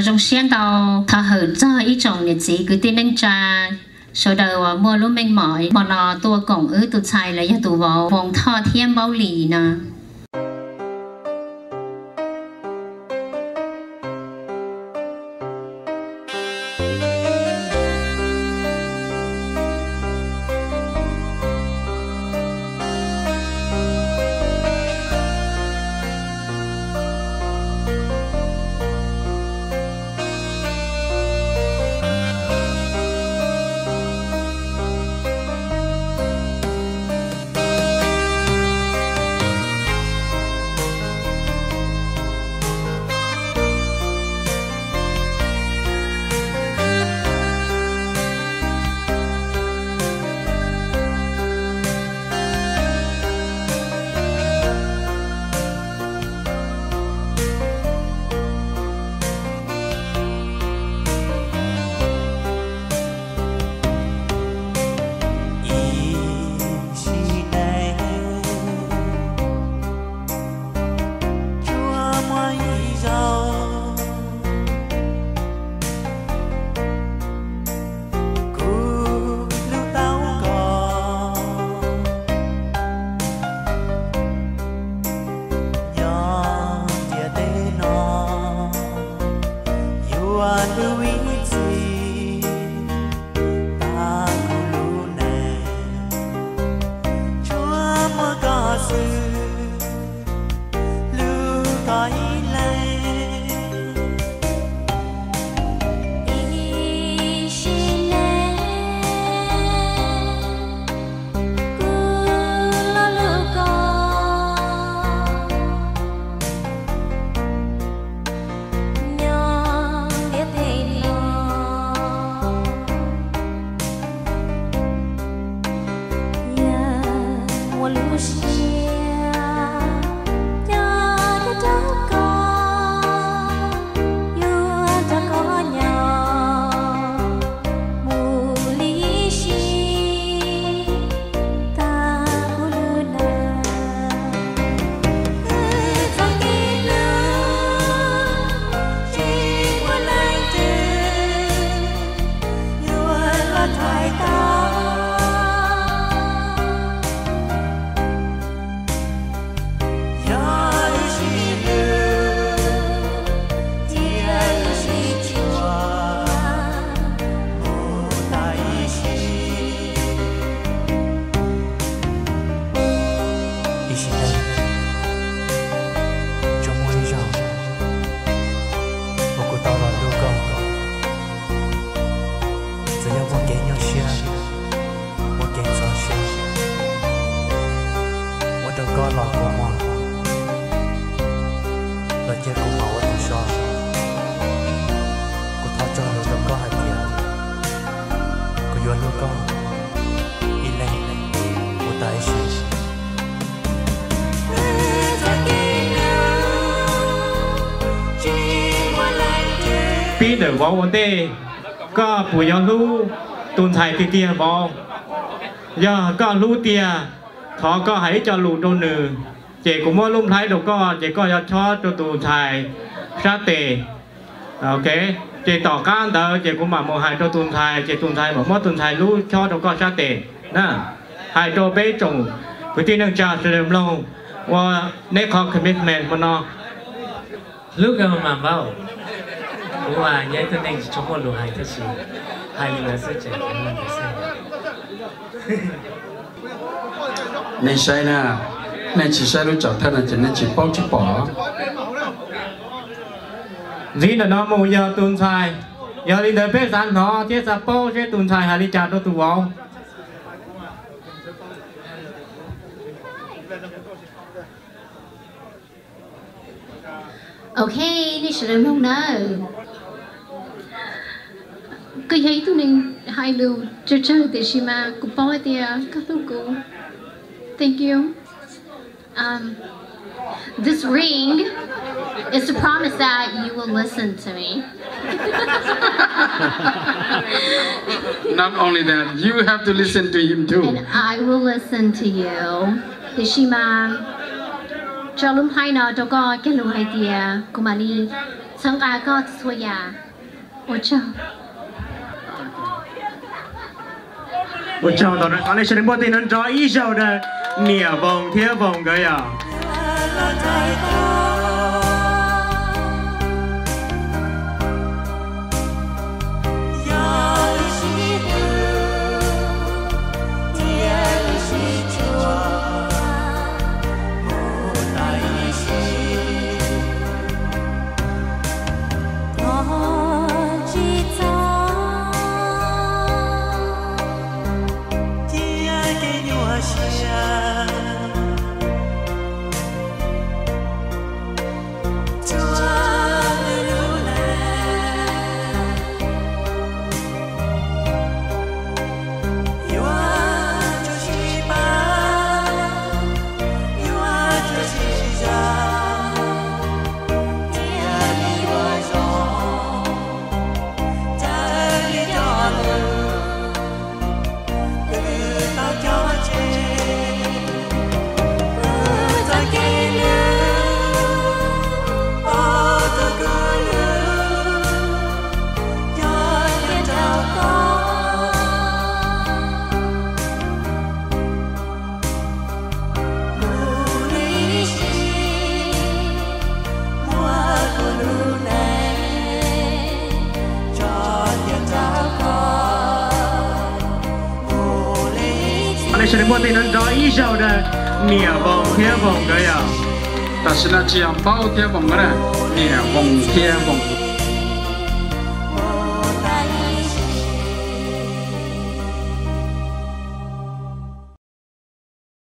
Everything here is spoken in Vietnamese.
trong sáng đầu thà hở cho ý chồng nhiệt gì cứ tin anh cha sau đầu mua lúc mình mỏi mà nó tua cổng tụ xài là tụ vào vòng thọ thiên bao lì nè ปีเดอร์วอลวันเต้ก็ปู่ยอรู้ตุนไทยเตียบอยาก็รู้เตียทอก็ให้จะรู้ตัวหนึ่งเจกุมว่าลุ่มไทยดูก็เจก็ยอดชอตัวตุนไทยชาเตโอเคเจต่อก้านเดอเจกุมาโมหายตัวตุนไทยเจตุนไทยบอกว่าตุนไทยรู้ชอตัวก็ชาเตนะหายตัวเป้จงวิธีนึงจะเสริมลงว่าในข้อคอมมิชเมนต์มันเนาะลูกกันมาเบ้าว่าย้ายตัวเองจะชอบลูกหายที่สุดหายเลยสุดใจกันมันจะเสียในใช่นะในชีใช่รู้จักท่านอาจารย์ในชีป้องชีป๋อนี่แต่น้องมูยาตุนไทยยาลินเดเพสันหอเทียสับโป้เชตุนไทยฮาริจาตัวตัวโอเคนี่ฉันเริ่มลงนะก็ยัยตัวนึงให้ดูจะเจอแต่ชิมากูป้อยเดียก็ต้องกู thank you this ring is to promise that you will listen to me not only that you have to listen to him too and I will listen to you แต่ชิมาจะลุ่มให้เนาะจะก็แค่รู้ไอเดียกูมาลี Thằng ai có thua ya. Ôi trời. Ôi trời, tao nói con này sẽ đến bộ tin nó cho ý sầu đây. Nỉa vòng thiết vòng cái à. Sẽ đến bộ tin nó cho ý sầu đây. Nỉa vòng thiết vòng cái à. Ta sẽ là chỉ bao thiết vòng cái này, nỉa vòng thiết vòng.